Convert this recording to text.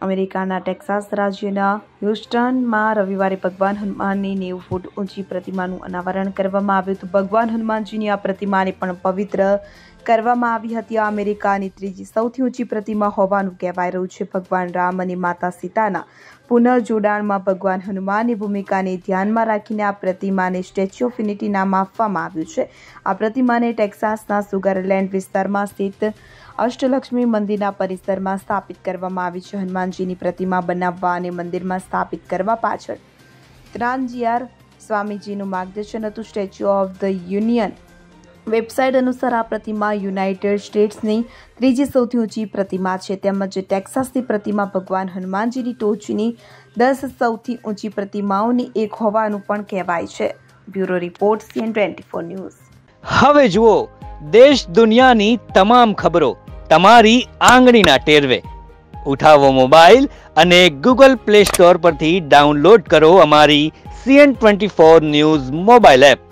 અમેરિકાના ટેક્સાસ રાજ્યના હ્યુસ્ટનમાં રવિવારે ભગવાન હનુમાનની 90 ફૂટ ઊંચી પ્રતિમાનું અનાવરણ કરવામાં આવ્યું હતું. ભગવાન હનુમાનજીની આ પ્રતિમાને પણ પવિત્ર કરવામાં આવી હતી. આ અમેરિકાની ત્રીજી સૌથી ઊંચી પ્રતિમા હોવાનું કહેવાય રહ્યું છે. ભગવાન રામ અને માતા સીતાના પુનર્જોડાણમાં ભગવાન હનુમાનની ભૂમિકાને ધ્યાનમાં રાખીને આ પ્રતિમાને સ્ટેચ્યુ ઓફ યુનિટી નામ આપવામાં આવ્યું છે. આ પ્રતિમાને ટેક્સાસના સુગરલેન્ડ વિસ્તારમાં સ્થિત અષ્ટલક્ષ્મી મંદિરના પરિસરમાં સ્થાપિત કરવામાં આવી છે. હનુમાનજીની પ્રતિમા બનાવવા અને મંદિરમાં સ્થાપિત કરવા પાછળ ત્રાનજીયાર સ્વામીજીનું માર્ગદર્શન હતું. Statue of the union website અનુસાર આ પ્રતિમા યુનાઇટેડ સ્ટેટ્સની ત્રીજી સૌથી ઊંચી પ્રતિમા છે. તેમજ ટેક્સાસની પ્રતિમા ભગવાન હનુમાનજીની ટોચની 10 સૌથી ઊંચી પ્રતિમાઓની એક હોવાનું પણ કહેવાય છે. Bureau report CN24 news. હવે જુઓ દેશ દુનિયાની તમામ ખબરો તમારી આંગળીના ટેરવે. ઉઠાવો મોબાઈલ અને Google Play Store પરથી ડાઉનલોડ કરો અમારી CN24 ન્યૂઝ મોબાઈલ એપ.